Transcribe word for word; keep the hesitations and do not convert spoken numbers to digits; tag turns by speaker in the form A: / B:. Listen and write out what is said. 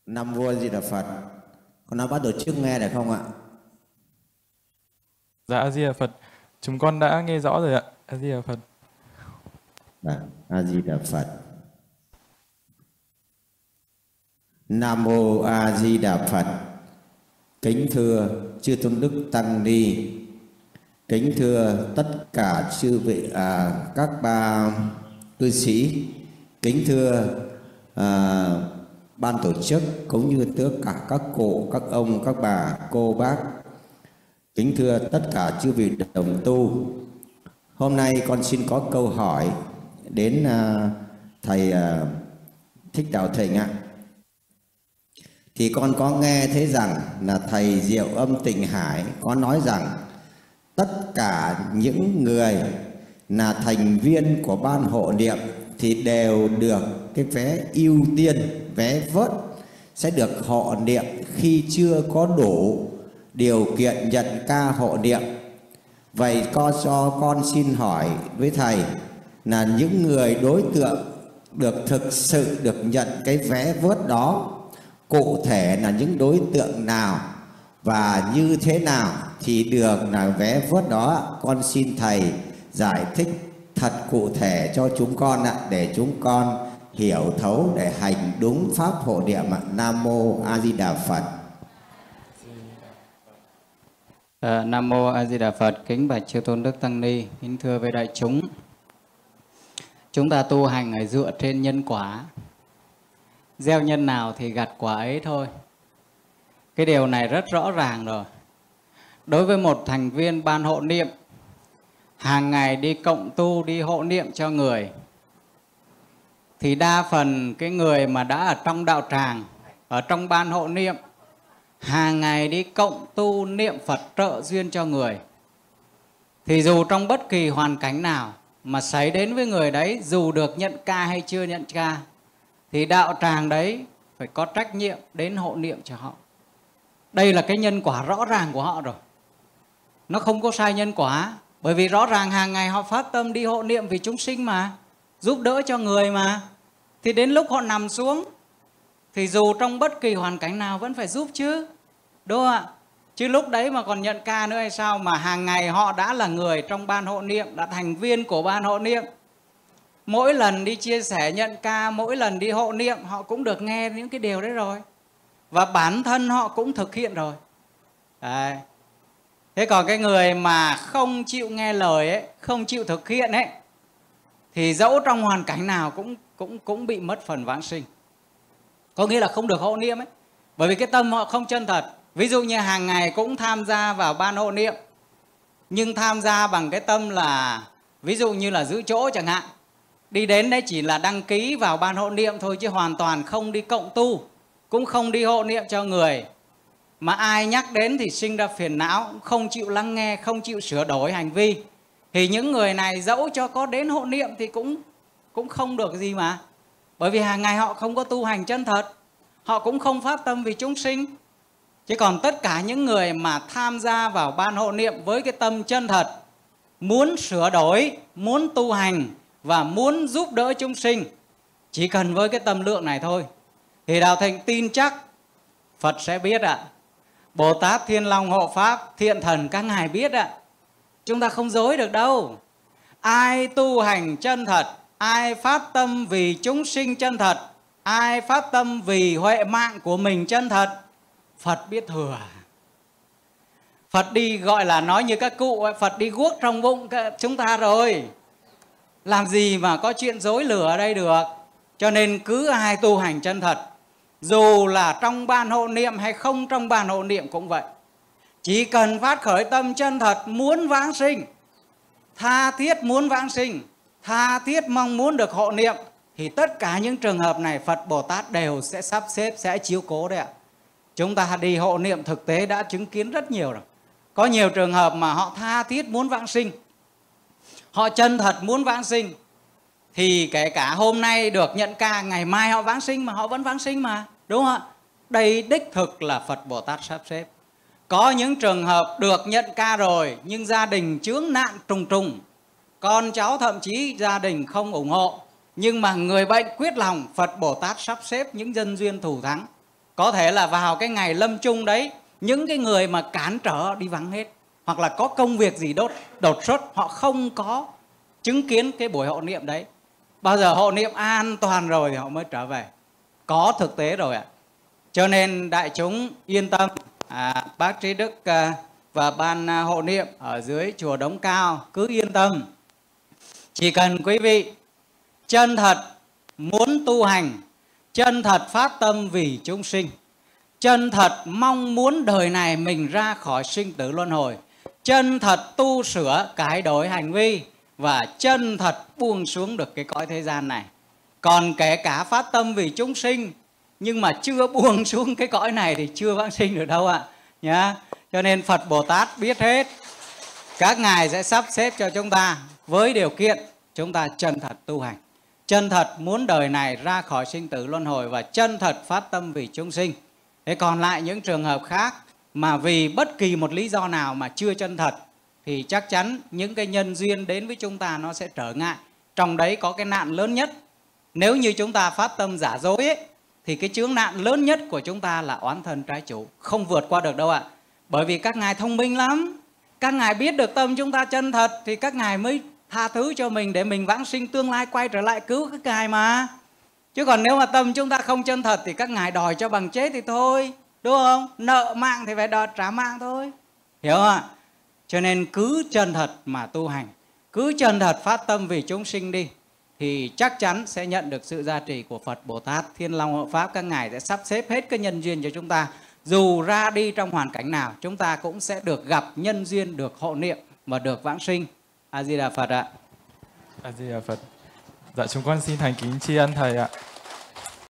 A: Nam Mô A Di Đà Phật. Con đã bắt tổ chức nghe được không ạ?
B: Dạ A Di Đà Phật. Chúng con đã nghe rõ rồi ạ. A Di Đà Phật.
A: Dạ, A Di Đà Phật. Nam Mô A Di Đà Phật. Kính thưa chư tôn đức tăng ni, kính thưa tất cả chư vị à, các ba cư sĩ, kính thưa à, ban tổ chức cũng như tất cả các cụ, các ông, các bà, cô bác, kính thưa tất cả chư vị đồng tu. Hôm nay con xin có câu hỏi đến à, thầy à, Thích Đạo Thịnh ạ. Thì con có nghe thấy rằng là thầy Diệu Âm Tịnh Hải có nói rằng tất cả những người là thành viên của ban hộ niệm thì đều được cái vé ưu tiên, vé vớt sẽ được hộ niệm khi chưa có đủ điều kiện nhận ca hộ niệm. Vậy con cho con xin hỏi với thầy là những người đối tượng được thực sự được nhận cái vé vớt đó cụ thể là những đối tượng nào và như thế nào thì được là vé vớt đó? Con xin thầy giải thích thật cụ thể cho chúng con ạ, để chúng con hiểu thấu để hành đúng pháp hộ niệm ạ. Nam Mô A Di Đà Phật.
C: À, Nam Mô A Di Đà Phật. Kính bạch chư tôn đức tăng ni, kính thưa với đại chúng. Chúng ta tu hành là dựa trên nhân quả. Gieo nhân nào thì gặt quả ấy thôi. Cái điều này rất rõ ràng rồi. Đối với một thành viên ban hộ niệm, hàng ngày đi cộng tu, đi hộ niệm cho người, thì đa phần cái người mà đã ở trong đạo tràng, ở trong ban hộ niệm, hàng ngày đi cộng tu niệm Phật trợ duyên cho người, thì dù trong bất kỳ hoàn cảnh nào mà xảy đến với người đấy, dù được nhận ca hay chưa nhận ca, thì đạo tràng đấy phải có trách nhiệm đến hộ niệm cho họ. Đây là cái nhân quả rõ ràng của họ rồi. Nó không có sai nhân quả. Bởi vì rõ ràng hàng ngày họ phát tâm đi hộ niệm vì chúng sinh mà, giúp đỡ cho người mà. Thì đến lúc họ nằm xuống thì dù trong bất kỳ hoàn cảnh nào vẫn phải giúp chứ, đúng không ạ? Chứ lúc đấy mà còn nhận ca nữa hay sao? Mà hàng ngày họ đã là người trong ban hộ niệm, đã thành viên của ban hộ niệm. Mỗi lần đi chia sẻ nhận ca, mỗi lần đi hộ niệm, họ cũng được nghe những cái điều đấy rồi. Và bản thân họ cũng thực hiện rồi. Đấy. Thế còn cái người mà không chịu nghe lời ấy, không chịu thực hiện ấy, thì dẫu trong hoàn cảnh nào cũng, cũng, cũng bị mất phần vãng sinh. Có nghĩa là không được hộ niệm ấy. Bởi vì cái tâm họ không chân thật. Ví dụ như hàng ngày cũng tham gia vào ban hộ niệm, nhưng tham gia bằng cái tâm là ví dụ như là giữ chỗ chẳng hạn. Đi đến đấy chỉ là đăng ký vào ban hộ niệm thôi, chứ hoàn toàn không đi cộng tu, cũng không đi hộ niệm cho người. Mà ai nhắc đến thì sinh ra phiền não, không chịu lắng nghe, không chịu sửa đổi hành vi. Thì những người này dẫu cho có đến hộ niệm thì cũng, cũng không được gì mà. Bởi vì hàng ngày họ không có tu hành chân thật, họ cũng không phát tâm vì chúng sinh. Chứ còn tất cả những người mà tham gia vào ban hộ niệm với cái tâm chân thật, muốn sửa đổi, muốn tu hành và muốn giúp đỡ chúng sinh, chỉ cần với cái tâm lượng này thôi, thì Đạo Thịnh tin chắc Phật sẽ biết ạ. À. Bồ Tát Thiên Long Hộ Pháp, thiện thần các ngài biết ạ. À. Chúng ta không dối được đâu. Ai tu hành chân thật, ai phát tâm vì chúng sinh chân thật, ai phát tâm vì huệ mạng của mình chân thật, Phật biết thừa. Phật đi gọi là nói như các cụ ấy, Phật đi guốc trong bụng chúng ta rồi. Làm gì mà có chuyện dối lừa ở đây được. Cho nên cứ ai tu hành chân thật, dù là trong ban hộ niệm hay không trong ban hộ niệm cũng vậy, chỉ cần phát khởi tâm chân thật muốn vãng sinh, tha thiết muốn vãng sinh, tha thiết mong muốn được hộ niệm, thì tất cả những trường hợp này Phật Bồ Tát đều sẽ sắp xếp, sẽ chiếu cố đấy ạ. Chúng ta đi hộ niệm thực tế đã chứng kiến rất nhiều rồi. Có nhiều trường hợp mà họ tha thiết muốn vãng sinh, họ chân thật muốn vãng sinh, thì kể cả hôm nay được nhận ca, ngày mai họ vãng sinh mà họ vẫn vãng sinh mà, đúng không ạ? Đây đích thực là Phật Bồ Tát sắp xếp. Có những trường hợp được nhận ca rồi nhưng gia đình chướng nạn trùng trùng, con cháu thậm chí gia đình không ủng hộ, nhưng mà người bệnh quyết lòng, Phật Bồ Tát sắp xếp những nhân duyên thủ thắng Có thể là vào cái ngày lâm chung đấy, những cái người mà cản trở đi vắng hết, hoặc là có công việc gì đột, đột xuất, họ không có chứng kiến cái buổi hộ niệm đấy. Bao giờ hộ niệm an toàn rồi thì họ mới trở về. Có thực tế rồi ạ. Cho nên đại chúng yên tâm, à, bác Trí Đức à, và ban à, hộ niệm ở dưới chùa Đống Cao cứ yên tâm. Chỉ cần quý vị chân thật muốn tu hành, chân thật phát tâm vì chúng sinh, chân thật mong muốn đời này mình ra khỏi sinh tử luân hồi, chân thật tu sửa cải đổi hành vi, và chân thật buông xuống được cái cõi thế gian này. Còn kể cả phát tâm vì chúng sinh nhưng mà chưa buông xuống cái cõi này thì chưa vãng sinh được đâu ạ. Nhá. Cho nên Phật Bồ Tát biết hết. Các ngài sẽ sắp xếp cho chúng ta với điều kiện chúng ta chân thật tu hành, chân thật muốn đời này ra khỏi sinh tử luân hồi, và chân thật phát tâm vì chúng sinh. Thế còn lại những trường hợp khác mà vì bất kỳ một lý do nào mà chưa chân thật thì chắc chắn những cái nhân duyên đến với chúng ta nó sẽ trở ngại. Trong đấy có cái nạn lớn nhất. Nếu như chúng ta phát tâm giả dối ấy, thì cái chướng nạn lớn nhất của chúng ta là oán thân trái chủ, không vượt qua được đâu ạ. Bởi vì các ngài thông minh lắm. Các ngài biết được tâm chúng ta chân thật thì các ngài mới tha thứ cho mình để mình vãng sinh tương lai quay trở lại cứu các ngài mà. Chứ còn nếu mà tâm chúng ta không chân thật thì các ngài đòi cho bằng chết thì thôi, đúng không? Nợ mạng thì phải đòi trả mạng thôi. Hiểu không ạ? Cho nên cứ chân thật mà tu hành, cứ chân thật phát tâm vì chúng sinh đi, thì chắc chắn sẽ nhận được sự gia trì của Phật Bồ Tát Thiên Long Hộ Pháp. Các ngài sẽ sắp xếp hết cái nhân duyên cho chúng ta. Dù ra đi trong hoàn cảnh nào, chúng ta cũng sẽ được gặp nhân duyên, được hộ niệm và được vãng sinh. A Di Đà Phật ạ.
B: A Di Đà Phật. Dạ chúng con xin thành kính tri ân thầy ạ.